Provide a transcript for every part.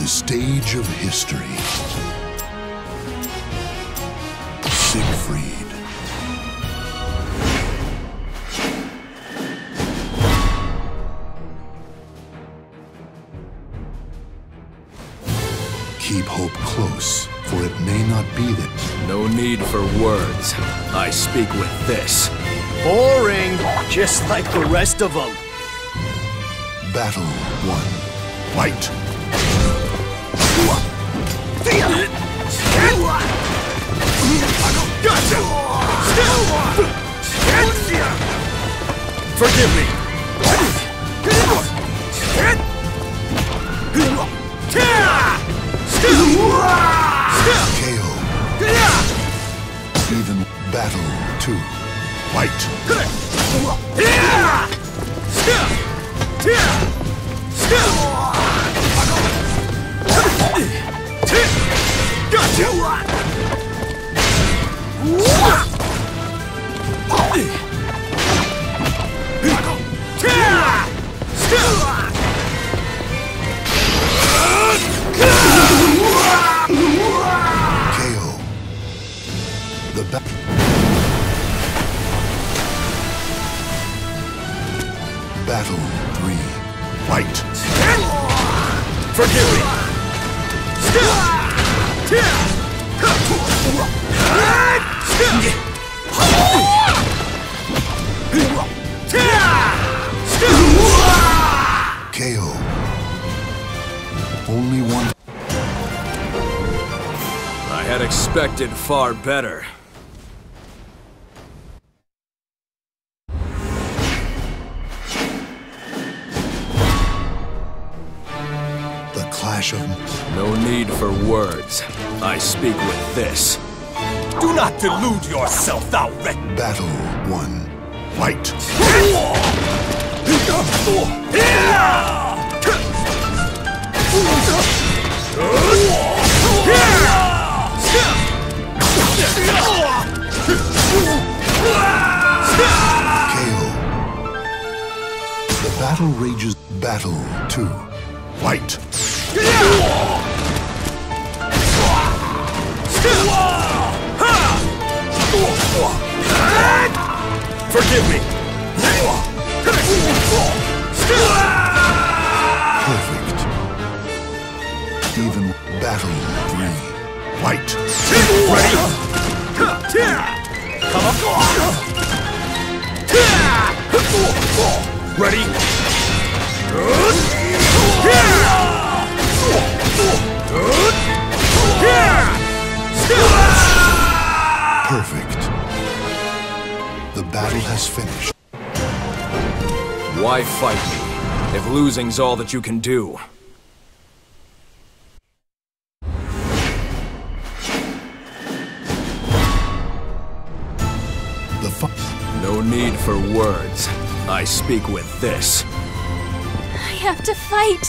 the stage of history. Siegfried. Keep hope close, for it may not be that... No need for words. I speak with this. Boring, just like the rest of them. Battle 1. Fight! Gotcha! Forgive me! KO. Even battle 2. Fight! KO. The battle 3. Fight! Forgive me! KO. Only one. I had expected far better. The clash of... No need for words. I speak with this. Do not delude yourself, thou wretch! Battle 1. Fight! KO. The battle rages. Battle 2. Fight! Forgive me! Perfect. Even battle 3. Fight! Ready? Ready? Perfect. The battle has finished. Why fight me, if losing's all that you can do? The No need for words. I speak with this. I have to fight.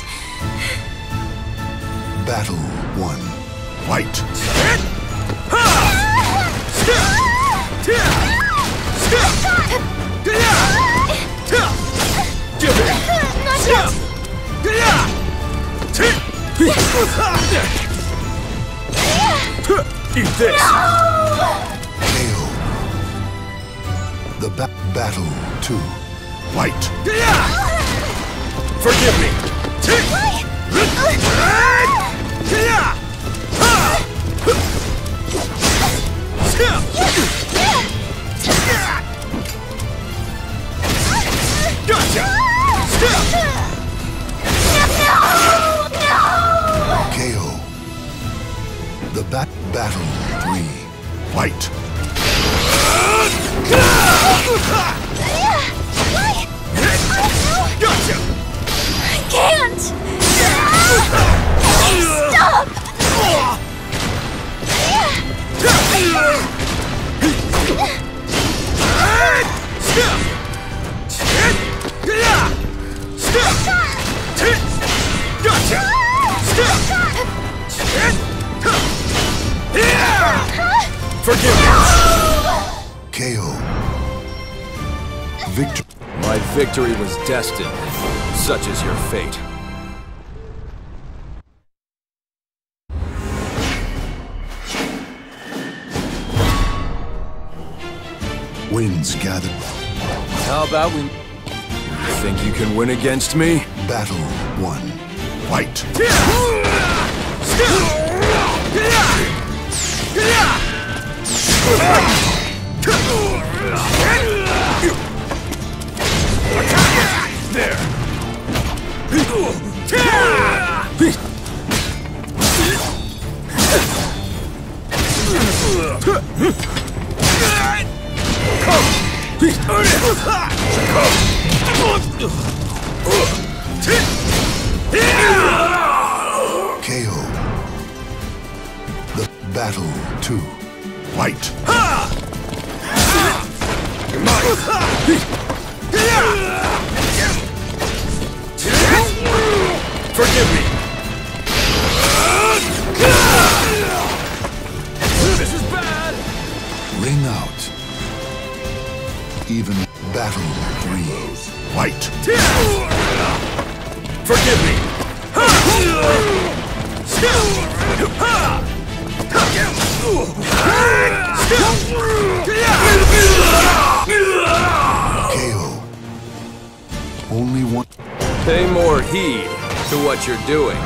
battle 1. Fight! Eat this! KO. The battle 2. Fight! Forgive me! Gotcha! KO. The battle 3. Fight! Gotcha! I can't! Stop! Gotcha! Forgive me! KO. Victory. My victory was destined. Such is your fate. Winds gather. How about we... Think you can win against me? Battle 1. Fight. There. KO. The Battle 2. Fight. Forgive me. This is bad. Ring out. Even. Battle 3. Fight. Forgive me. KO. Only one. Pay more heed to what you're doing.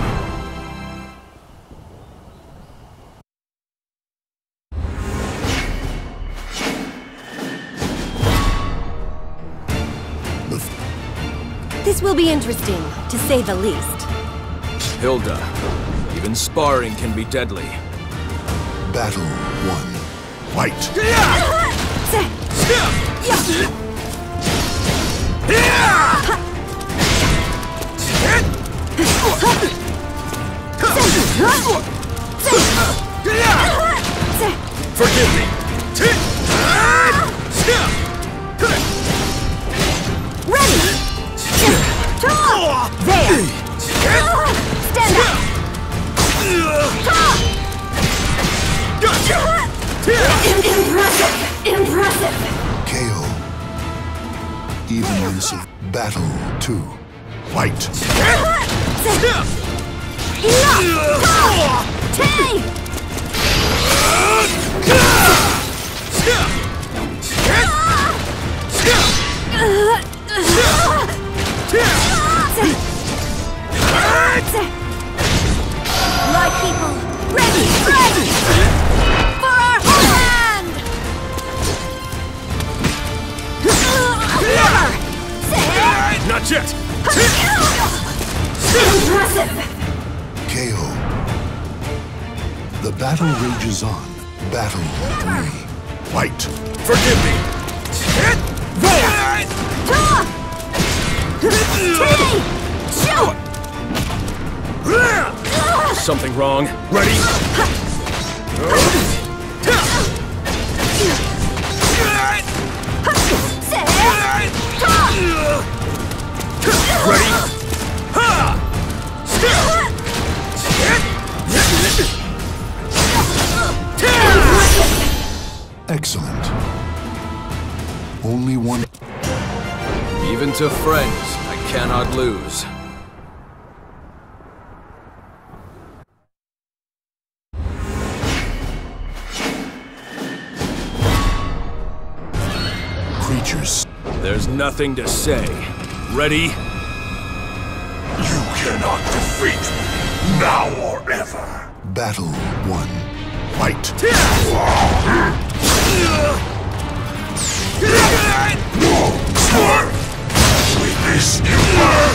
This will be interesting, to say the least. Hilda, even sparring can be deadly. Battle 1. Fight. Forgive me. Ready! There! Stand up! Impressive! Impressive! KO. Even this. Battle 2. Fight. My people, ready! Ready! For our homeland! Never! Not yet. Impressive! KO. The battle rages on. Battle 3. Fight. Forgive me. There! Shoot! Something wrong. Ready? Ready? Excellent. Only one. Even to friends, I cannot lose. Creatures. There's nothing to say. Ready? You cannot defeat me, now or ever. Battle 1. Fight. With this you learn.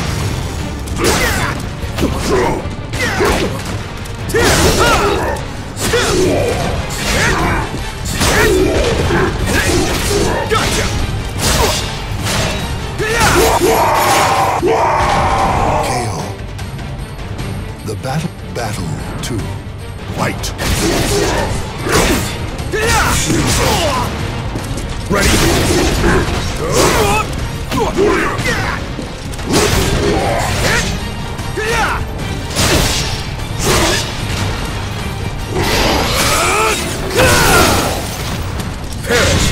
Gotcha! KO. The Battle 2. Fight. Ready? Perish!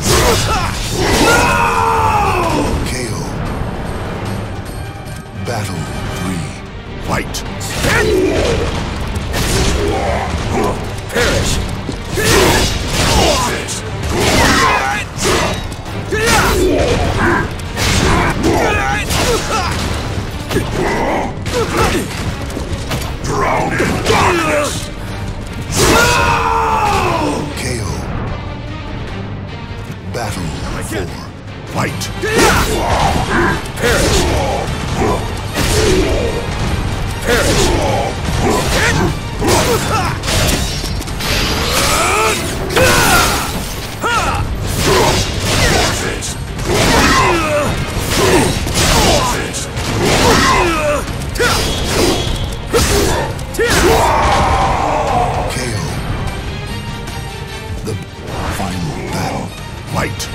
KO. Battle 3. Fight. Perish! Final battle. Fight!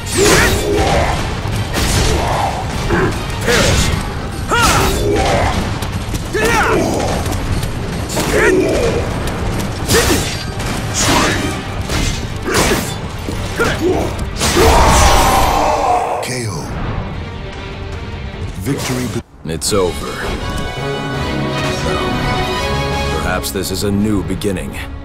KO. Victory. It's over. Perhaps this is a new beginning.